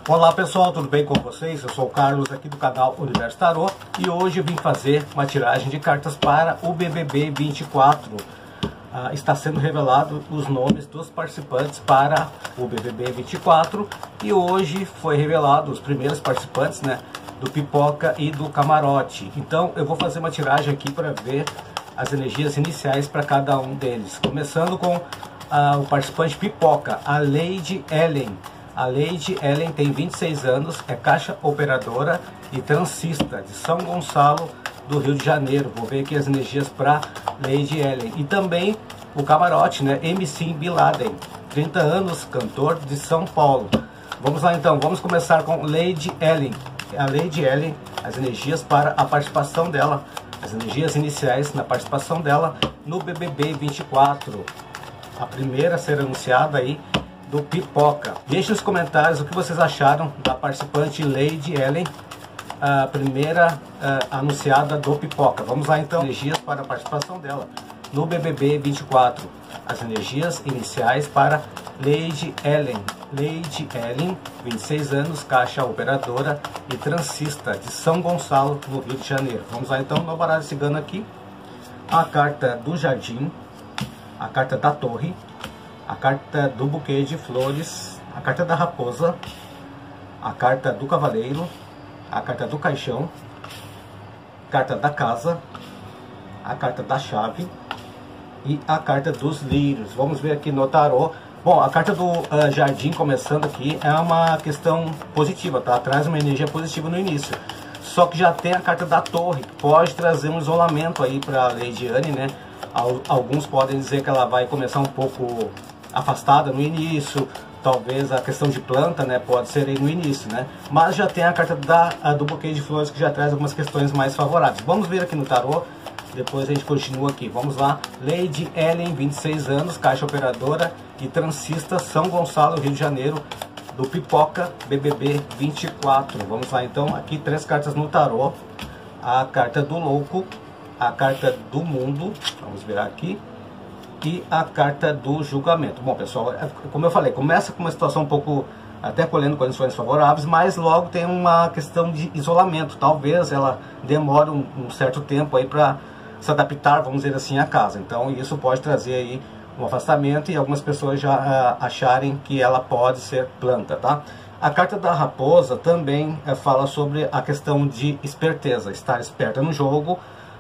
Olá pessoal, tudo bem com vocês? Eu sou o Carlos aqui do canal Universo Tarô e hoje eu vim fazer uma tiragem de cartas para o BBB 24. Está sendo revelado os nomes dos participantes para o BBB 24 e hoje foi revelado os primeiros participantes, né, do Pipoca e do Camarote. Então eu vou fazer uma tiragem aqui para ver as energias iniciais para cada um deles, começando com o participante Pipoca, a Lady Ellen. A Lady Ellen tem 26 anos, é caixa operadora e transista de São Gonçalo, do Rio de Janeiro. Vou ver aqui as energias para Lady Ellen. E também o Camarote, né? MC Bin Laden, 30 anos, cantor de São Paulo. Vamos lá então, vamos começar com Lady Ellen. A Lady Ellen, as energias para a participação dela, as energias iniciais na participação dela no BBB 24. A primeira a ser anunciada aí, do Pipoca. Deixe nos comentários o que vocês acharam da participante Lady Ellen, a primeira anunciada do Pipoca. Vamos lá então, energias para a participação dela no BBB 24. As energias iniciais para Lady Ellen. Lady Ellen, 26 anos, caixa operadora e transista de São Gonçalo, no Rio de Janeiro. Vamos lá então no baralho cigano aqui. A carta do Jardim, a carta da Torre, a carta do Buquê de Flores, a carta da Raposa, a carta do Cavaleiro, a carta do Caixão, a carta da Casa, a carta da Chave e a carta dos Lírios. Vamos ver aqui no tarô. Bom, a carta do Jardim, começando aqui, é uma questão positiva, tá? Traz uma energia positiva no início. Só que já tem a carta da Torre, que pode trazer um isolamento aí para Lady Anne, né? Alguns podem dizer que ela vai começar um pouco afastada no início, talvez a questão de planta, né, pode ser aí no início, né, mas já tem a carta do Buquê de Flores, que já traz algumas questões mais favoráveis. Vamos ver aqui no tarô, depois a gente continua aqui. Vamos lá, Lady Ellen, 26 anos, caixa operadora e transista, São Gonçalo, Rio de Janeiro, do Pipoca, BBB 24. Vamos lá então, aqui 3 cartas no tarô, a carta do Louco, a carta do Mundo, vamos virar aqui, e a carta do Julgamento. Bom pessoal, como eu falei, começa com uma situação um pouco até colhendo condições favoráveis, mas logo tem uma questão de isolamento. Talvez ela demore um certo tempo aí para se adaptar, vamos dizer assim, à casa. Então isso pode trazer aí um afastamento e algumas pessoas já acharem que ela pode ser planta, tá? A carta da Raposa também fala sobre a questão de esperteza, estar esperta no jogo,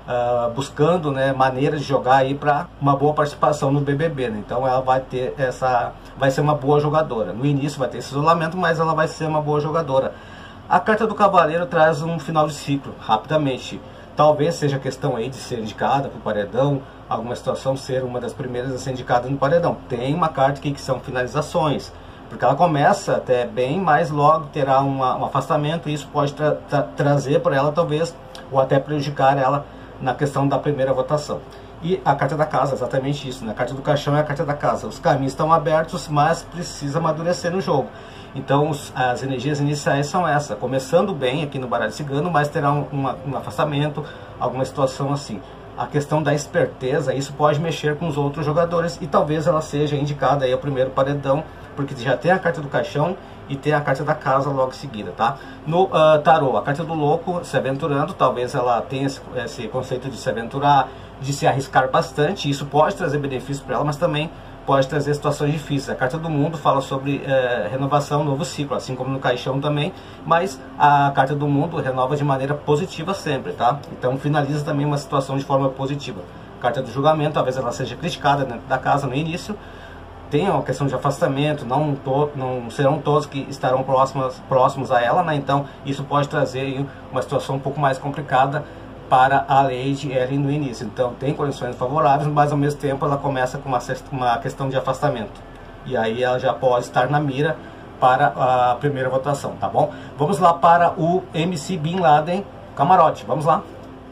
buscando, né, maneiras de jogar aí para uma boa participação no BBB, né? Então ela vai ter vai ser uma boa jogadora. No início vai ter esse isolamento, mas ela vai ser uma boa jogadora. A carta do Cavaleiro traz um final de ciclo, rapidamente. Talvez seja questão aí de ser indicada para o paredão, alguma situação ser uma das primeiras a ser indicada no paredão. Tem uma carta aqui que são finalizações, porque ela começa até bem, mas logo terá um afastamento e isso pode trazer para ela talvez, ou até prejudicar ela na questão da primeira votação. E a carta da Casa, exatamente isso, né? A carta do Caixão é a carta da Casa. Os caminhos estão abertos, mas precisa amadurecer no jogo. Então as energias iniciais são essa, começando bem aqui no baralho cigano, mas terá um afastamento, alguma situação assim. A questão da esperteza, isso pode mexer com os outros jogadores e talvez ela seja indicada aí ao primeiro paredão, porque já tem a carta do Caixão e tem a carta da Casa logo em seguida, tá? No tarô, a carta do Louco, se aventurando, talvez ela tenha esse conceito de se aventurar, de se arriscar bastante. Isso pode trazer benefícios para ela, mas também pode trazer situações difíceis. A carta do Mundo fala sobre renovação, novo ciclo, assim como no Caixão também, mas a carta do Mundo renova de maneira positiva sempre, tá? Então finaliza também uma situação de forma positiva. A carta do Julgamento, talvez ela seja criticada dentro da casa no início, tem uma questão de afastamento, não serão todos que estarão próximos a ela, né? Então isso pode trazer aí uma situação um pouco mais complicada para a Lady Ellen no início. Então tem condições favoráveis, mas ao mesmo tempo ela começa com uma questão de afastamento. E aí ela já pode estar na mira para a primeira votação, tá bom? Vamos lá para o MC Bin Laden, Camarote, vamos lá.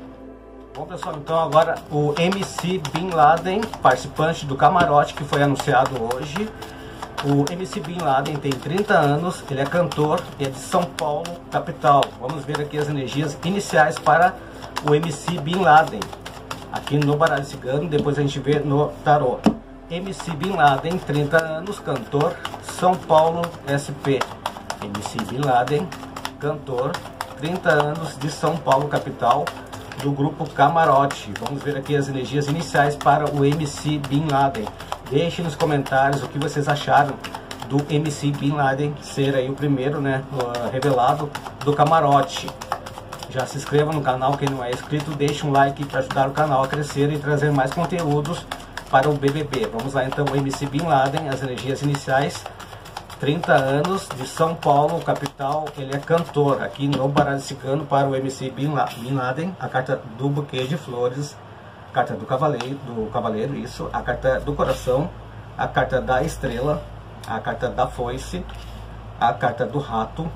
Bom pessoal, então agora o MC Bin Laden, participante do Camarote, que foi anunciado hoje. O MC Bin Laden tem 30 anos, ele é cantor, é de São Paulo, capital. Vamos ver aqui as energias iniciais para o MC Bin Laden, aqui no baralho cigano, depois a gente vê no tarô. MC Bin Laden, 30 anos, cantor, São Paulo, SP. MC Bin Laden, cantor, 30 anos, de São Paulo, capital, do grupo Camarote. Vamos ver aqui as energias iniciais para o MC Bin Laden. Deixe nos comentários o que vocês acharam do MC Bin Laden ser aí o primeiro, né, revelado do Camarote. Já se inscreva no canal, quem não é inscrito, deixe um like para ajudar o canal a crescer e trazer mais conteúdos para o BBB. Vamos lá então, o MC Bin Laden, as energias iniciais. 30 anos, de São Paulo, capital, ele é cantor. Aqui no baralho cigano para o MC Bin Laden, a carta do buquê de flores, a carta do cavaleiro, isso, a carta do coração, a carta da estrela, a carta da foice, a carta do rato,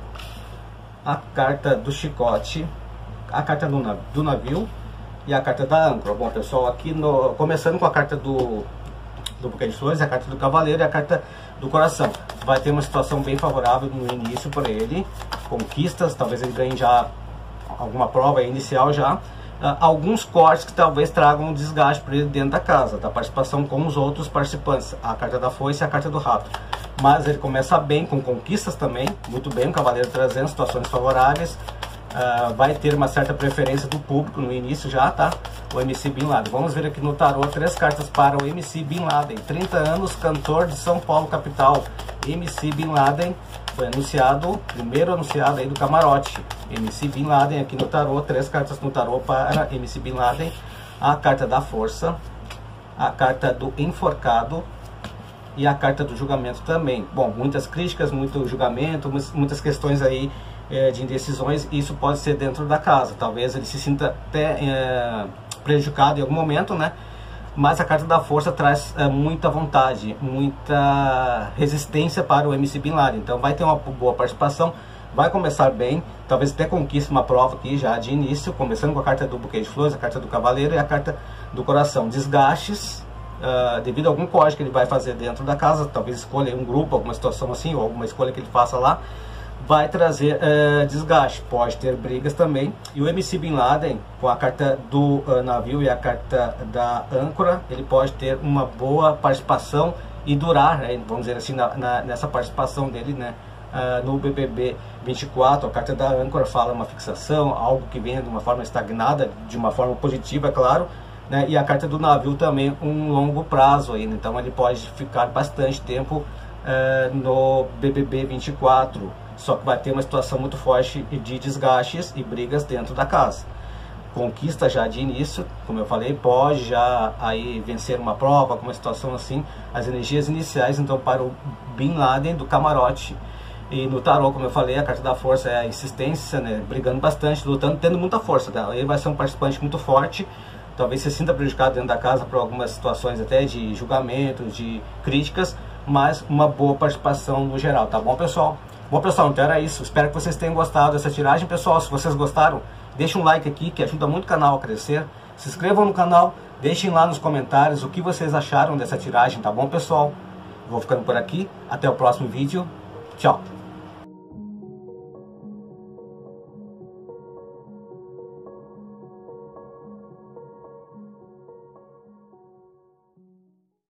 a carta do chicote, a carta do navio e a carta da âncora. Bom, pessoal, aqui começando com a carta do buquê de flores, a carta do cavaleiro e a carta do coração. Vai ter uma situação bem favorável no início para ele, conquistas, talvez ele ganhe já alguma prova inicial já, alguns cortes que talvez tragam um desgaste para ele dentro da casa, da participação com os outros participantes, a carta da foice e a carta do rato. Mas ele começa bem, com conquistas também, muito bem, o cavaleiro trazendo situações favoráveis. Vai ter uma certa preferência do público no início já, tá? O MC Bin Laden. Vamos ver aqui no tarô 3 cartas para o MC Bin Laden. 30 anos, cantor de São Paulo, capital. MC Bin Laden foi anunciado, primeiro anunciado aí do Camarote. MC Bin Laden aqui no tarô, 3 cartas no tarô para MC Bin Laden. A carta da força, a carta do enforcado e a carta do julgamento também. Bom, muitas críticas, muito julgamento, muitas questões aí de indecisões. Isso pode ser dentro da casa, talvez ele se sinta até prejudicado em algum momento, né? Mas a carta da força traz muita vontade, muita resistência para o MC Bin Laden. Então vai ter uma boa participação, vai começar bem, talvez até conquiste uma prova aqui já de início, começando com a carta do buquê de flores, a carta do cavaleiro e a carta do coração. Desgastes devido a algum corte que ele vai fazer dentro da casa, talvez escolha um grupo, alguma situação assim, ou alguma escolha que ele faça lá, vai trazer desgaste, pode ter brigas também. E o MC Bin Laden, com a carta do navio e a carta da âncora, ele pode ter uma boa participação e durar, né, vamos dizer assim, nessa participação dele, né, no BBB 24. A carta da âncora fala uma fixação, algo que vem de uma forma estagnada, de uma forma positiva, é claro, né, e a carta do navio também um longo prazo ainda, então ele pode ficar bastante tempo no BBB 24. Só que vai ter uma situação muito forte de desgastes e brigas dentro da casa. Conquista já de início, como eu falei, pode já aí vencer uma prova, alguma situação assim. As energias iniciais, então, para o Bin Laden do Camarote. E no tarô, como eu falei, a carta da força é a insistência, né? Brigando bastante, lutando, tendo muita força. Ele vai ser um participante muito forte. Talvez se sinta prejudicado dentro da casa por algumas situações até de julgamento, de críticas, mas uma boa participação no geral, tá bom, pessoal? Bom, pessoal, então era isso. Espero que vocês tenham gostado dessa tiragem. Pessoal, se vocês gostaram, deixem um like aqui, que ajuda muito o canal a crescer. Se inscrevam no canal, deixem lá nos comentários o que vocês acharam dessa tiragem, tá bom, pessoal? Vou ficando por aqui. Até o próximo vídeo. Tchau!